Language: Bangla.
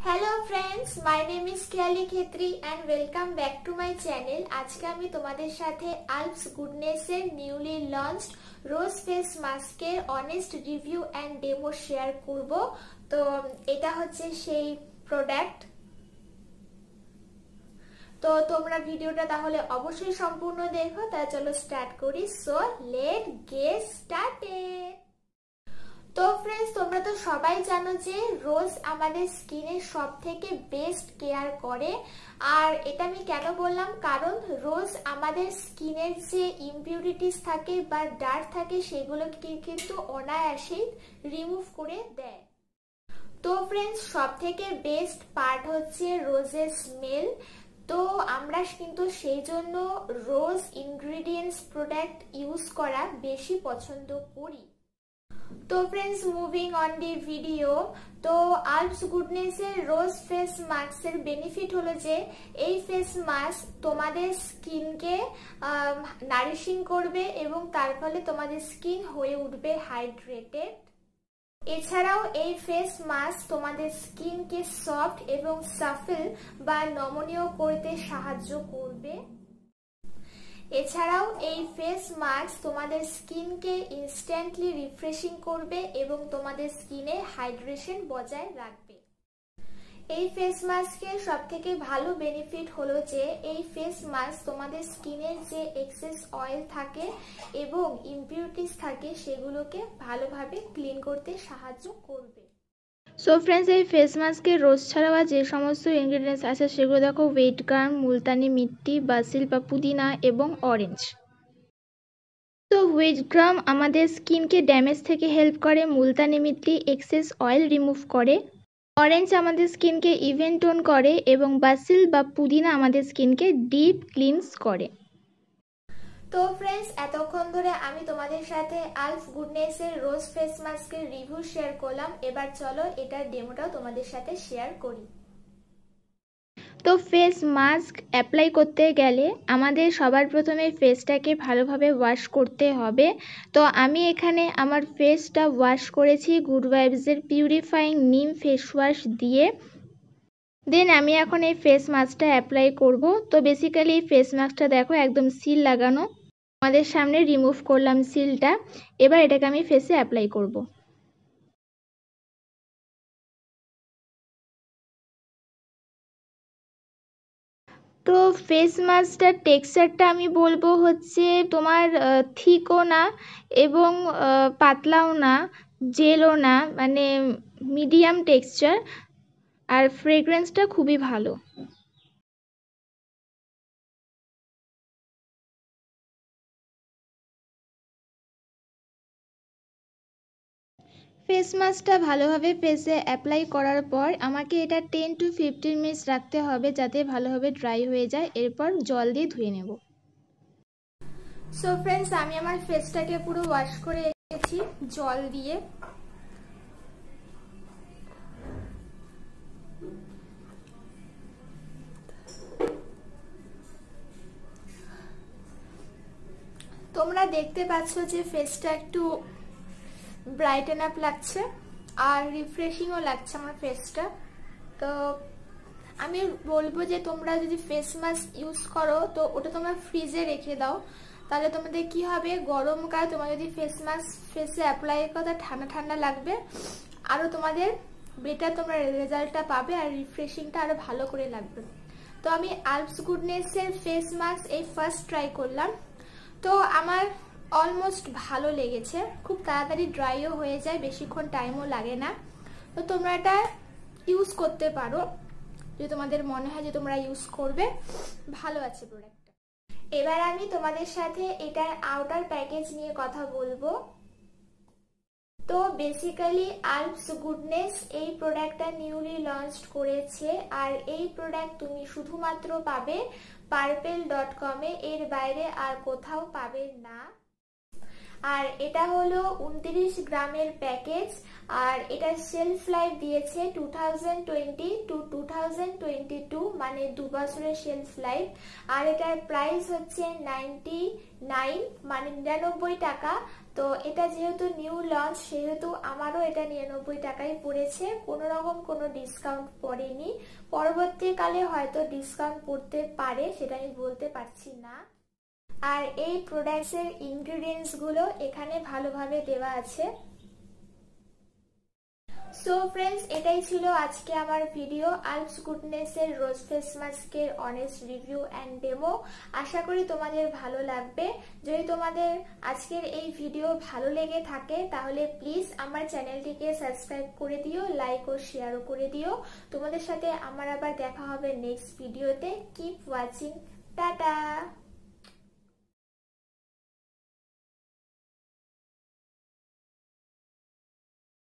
Hello friends, my name is Keyali Khetri and welcome back to my channel. आज के आमी तुम्हादेर साथे आल्प्स गुडनेसের নিউলি লঞ্চড রোজ ফেস মাস্কের honest review and demo share করব। তো এটা হচ্ছে সেই প্রোডাক্ট। তো তোমরা ভিডিওটা তাহলে অবশ্যই সম্পূর্ণ দেখো। তাহলে চলো স্টার্ট করি। So let get started. তো फ्रेंड्स, তোমরা তো সবাই জানো যে রোজ আমাদের স্কিনের সবথেকে বেস্ট কেয়ার করে। আর এটা আমি কেন বললাম, কারণ রোজ আমাদের স্কিনের যে ইমপিউরিটিস থাকে বা ডার্ট থাকে সেগুলোকে কিন্তু অনায়াসেই রিমুভ করে দেয়। তো फ्रेंड्स, সবথেকে বেস্ট পার্ট হচ্ছে রোজের স্মেল। তো আমরা কিন্তু সেই জন্য রোজ ইনগ্রেডিয়েন্টস প্রোডাক্ট ইউজ করা বেশি পছন্দ করি। তো friends, moving on the video. তো আল্পস গুডনেসের রোজ ফেস মাস্কের বেনিফিট হলো যে এই ফেস মাস্ক তোমাদের স্কিনকে নারিশিং করবে এবং তার ফলে তোমাদের স্কিন হয়ে উঠবে হাইড্রেটেড। এছাড়াও এই ফেস মাস্ক তোমাদের স্কিনকে সফট এবং সাফল বা নমনীয় করতে সাহায্য করবে। এছাড়াও এই ফেস মাস্ক তোমাদের স্কিনকে ইনস্ট্যান্টলি রিফ্রেশিং করবে এবং তোমাদের স্কিনে হাইড্রেশন বজায় রাখবে। এই ফেস মাস্কের সবথেকে ভালো বেনিফিট হলো যে এই ফেস মাস্ক তোমাদের স্কিনের যে এক্সেস অয়েল থাকে এবং ইমপিউরিটিস থাকে সেগুলোকে ভালোভাবে ক্লিন করতে সাহায্য করবে। সো ফ্রেন্ডস, এই ফেস মাস্কে রোজ ছাড়াও যে সমস্ত ইনগ্রেডিয়েন্টস আছে সেগুলো দেখো: ওয়েট গাম, মুলতানি মিট্টি, বাসিল বা পুদিনা এবং অরেঞ্জ। তো ওয়েট গাম আমাদের স্কিনকে ড্যামেজ থেকে হেল্প করে, Multani mitti excess oil remove করে, অরেঞ্জ আমাদের স্কিনকে ইভেন টোন করে এবং বাসিল বা পুদিনা আমাদের স্কিনকে ডিপ ক্লিনস করে। তো फ्रेंड्स, এতক্ষণ ধরে আমি তোমাদের সাথে আল্পস গুডনেসের রোজ ফেস মাস্কের রিভিউ শেয়ার করলাম। এবার চলো এটার ডেমোটাও তোমাদের সাথে শেয়ার করি। তো ফেস মাস্ক অ্যাপ্লাই করতে গেলে আমাদের সবার প্রথমে ফেসটাকে ভালোভাবে ওয়াশ করতে হবে। তো আমি এখানে আমার ফেসটা ওয়াশ করেছি গুড ভাইবসের পিউরিফাইং নিম ফেস ওয়াশ দিয়ে। দেন আমি এখন এই ফেস মাস্কটা অ্যাপ্লাই করব। তো বেসিক্যালি এই ফেস মাস্কটা দেখো একদম সিল লাগানো, আমাদের সামনে রিমুভ করলাম সিলটা। এবার এটাকে আমি ফেসে অ্যাপ্লাই করব। তো ফেস মাস্কটার টেক্সচারটা আমি বলবো হচ্ছে তোমার থিকও না এবং পাতলাও না, জেলও না, মানে মিডিয়াম টেক্সচার। আর ফ্রেগ্রেন্সটা খুবই ভালো। ফেস মাস্কটা ভালোভাবে ফেসে অ্যাপ্লাই করার পর আমাকে এটা 10 to 15 মিনিটস রাখতে হবে যাতে ভালোভাবে ড্রাই হয়ে যায়। এরপর জল দিয়ে ধুয়ে নেব। সো फ्रेंड्स, আমি আমার ফেসটাকে পুরো ওয়াশ করে রেখেছি জল দিয়ে। তোমরা দেখতে পাচ্ছ যে ফেসটা একটু ব্রাইটেন আপ লাগছে আর রিফ্রেশিংও লাগছে আমার ফেসটা। তো আমি বলবো যে তোমরা যদি ফেস মাস্ক ইউজ করো তো ওটা তোমরা ফ্রিজে রেখে দাও। তাহলে তোমাদের কি হবে, গরমকালে তোমরা যদি ফেস মাস্ক ফেসে অ্যাপ্লাই করো তা ঠান্ডা ঠান্ডা লাগবে, আরও তোমাদের বেটার তোমরা রেজাল্টটা পাবে আর রিফ্রেশিংটা আরও ভালো করে লাগবে। তো আমি আল্পস গুডনেসের ফেস মাস্ক এই ফার্স্ট ট্রাই করলাম। তো আমার অলমোস্ট ভালো লেগেছে, খুব তাড়াতাড়ি ড্রাইও হয়ে যায়, বেশিক্ষণ টাইমও লাগে না। তো তোমরা এটা ইউজ করতে পারো যদি তোমাদের মনে হয় যে তোমরা ইউজ করবে। ভালো আছে প্রোডাক্টটা। এবার আমি তোমাদের সাথে এটার আউটার প্যাকেজ নিয়ে কথা বলবো। তো বেসিক্যালি আল্পস গুডনেস এই প্রোডাক্টটা নিউলি লঞ্চড করেছে আর এই প্রোডাক্ট তুমি শুধুমাত্র পাবে purplle.com-এ, এর বাইরে আর কোথাও পাবে না। আর এটা হলো 29 গ্রামের প্যাকেজ আর এটা শেলফ লাইফ দিয়েছে 2020 to 2022, মানে 2 বছরের শেলফ লাইফ। আর এটার প্রাইস হচ্ছে 99 মানে 99 টাকা। তো এটা যেহেতু নিউ লঞ্চ সেহেতু আমারও এটা 99 টাকায় পড়েছে, কোনো রকম কোনো ডিসকাউন্ট পড়েনি। পরবর্তীকালে হয়তো ডিসকাউন্ট পড়তে পারে, সেটা আমি বলতে পারছি না। আর এই প্রোডাক্টসের ইনগ্রেডিয়েন্টস গুলো এখানে ভালোভাবে দেওয়া আছে। সো ফ্রেন্ডস, এটাই ছিল আজকে আমার ভিডিও আলপস গুডনেস এর রোজ ফেস মাস্কের অনেস্ট রিভিউ অ্যান্ড ডেমো। আশা করি তোমাদের ভালো লাগবে। যদি তোমাদের আজকের এই ভিডিও ভালো লেগে থাকে তাহলে প্লিজ আমার চ্যানেলটিকে সাবস্ক্রাইব করে দিও, লাইক ও শেয়ারও করে দিও। তোমাদের সাথে আমার আবার দেখা হবে নেক্সট ভিডিওতে। Keep watching, tata.